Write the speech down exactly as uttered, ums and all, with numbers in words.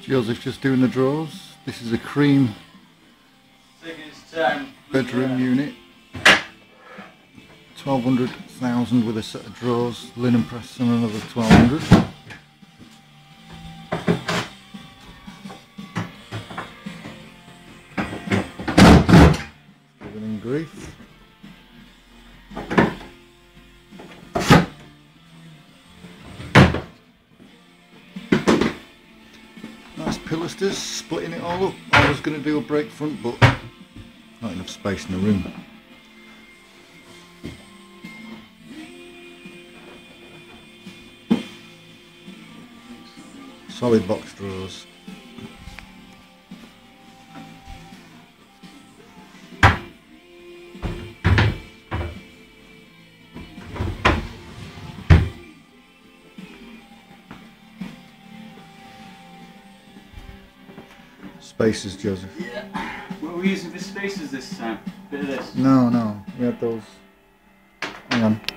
Joseph just doing the drawers. This is a cream bedroom unit. twelve hundred thousand with a set of drawers, linen press and another twelve hundred. Living in grief. Nice pillasters, splitting it all up. I was going to do a break front, but not enough space in the room. Solid box drawers. Spaces, Joseph. Yeah. What were we using for spaces this time? Bit of this? No, no. We had those. Hang on.